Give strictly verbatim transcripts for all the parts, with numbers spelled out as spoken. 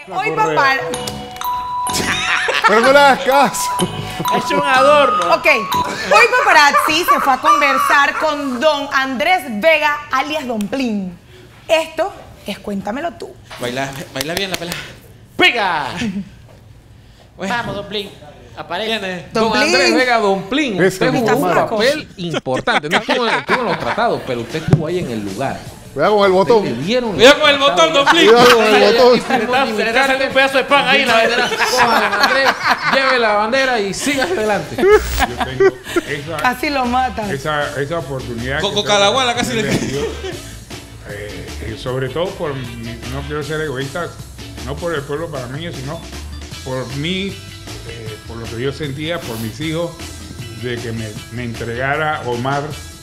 Hoy papá... Pero no le hagas caso. Es un adorno. Ok, hoy Paparazzi se fue a conversar con don Andrés Vega, alias Don Plin. Esto es Cuéntamelo Tú. Baila, baila bien la pelada. ¡Pega! Bueno, vamos, Don Plin. Aparece. Don Don Plin. Andrés Vega, Don Plin. Ese Usted es jugó un flaco. papel importante. No estuvo, estuvo en los tratados, pero usted estuvo ahí en el lugar. Cuidado con el Le botón. dieron Cuidado con el botón, Don Plin. Cuidado con el botón. Se le está- se le está haciendo un pedazo de pan ahí en la bandera. Coja a Andrés, lleve la bandera y siga adelante. Yo tengo esa, Casi lo matan. esa, esa oportunidad. Con que Cocalaguala tengo casi le- de Dios, eh, y sobre todo por mi- no quiero ser egoísta, no por el pueblo panameño, sino por mí, eh, por lo que yo sentía, por mis hijos, de que me, me entregara Omar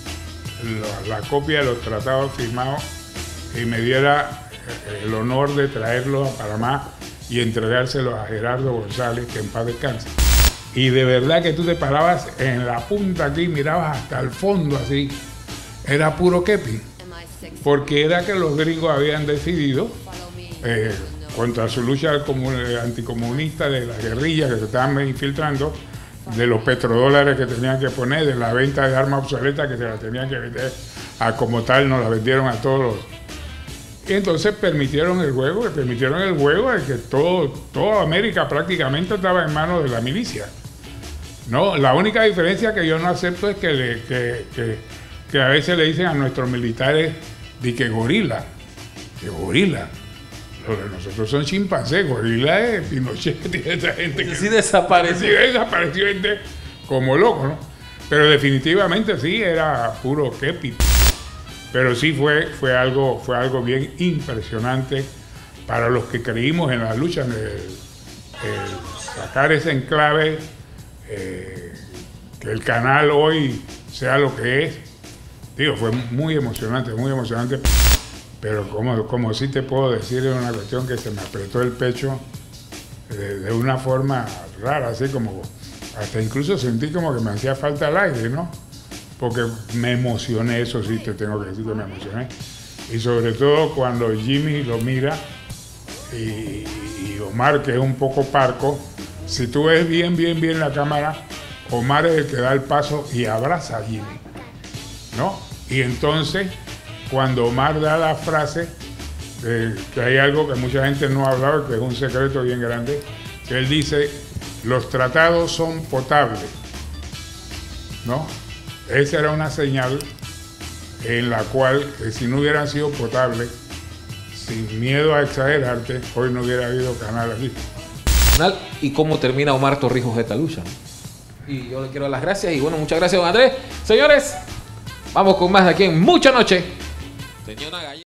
la, la copia de los tratados firmados y me diera eh, el honor de traerlos a Panamá y entregárselos a Gerardo González, que en paz descanse. Y de verdad que tú te parabas en la punta aquí, mirabas hasta el fondo así, era puro kepi, porque era que los gringos habían decidido, eh, contra su lucha comun- anticomunista de las guerrillas que se estaban infiltrando, de los petrodólares que tenían que poner, de la venta de armas obsoletas que se las tenían que vender a como tal, nos las vendieron a todos los... Y entonces permitieron el juego, que permitieron el juego de que todo, toda América prácticamente estaba en manos de la milicia. No, la única diferencia que yo no acepto es que, le- que, que, que a veces le dicen a nuestros militares de que gorila, que gorila. Los de nosotros son chimpancés, gorila es Pinochet y esa gente que Sí desapareció. sí, desapareció gente como loco, ¿no? Pero definitivamente sí, era puro kepi. Pero sí fue, fue, algo, fue algo bien impresionante para los que creímos en la lucha, en el- el sacar ese enclave, eh, que el canal hoy sea lo que es. Digo, fue muy emocionante, muy emocionante. Pero como, como sí te puedo decir, es una cuestión que se me apretó el pecho de, de una forma rara, así como, hasta incluso sentí como que me hacía falta el aire, ¿no? Porque me emocioné, eso sí te tengo que decir que me emocioné. Y sobre todo cuando Jimmy lo mira y, y Omar, que es un poco parco, si tú ves bien, bien, bien la cámara, Omar es el que da el paso y abraza a Jimmy, ¿no? Y entonces, cuando Omar da la frase, eh, que hay algo que mucha gente no ha hablado, que es un secreto bien grande, que él dice, los tratados son potables, ¿no? Esa era una señal en la cual, que si no hubieran sido potables, sin miedo a exagerarte, hoy no hubiera habido canal así. Y cómo termina Omar Torrijos esta lucha. Y yo le quiero dar las gracias. Y bueno, muchas gracias, don Andrés. Señores, vamos con más de aquí en Mucha Noche. Tenía una gallina.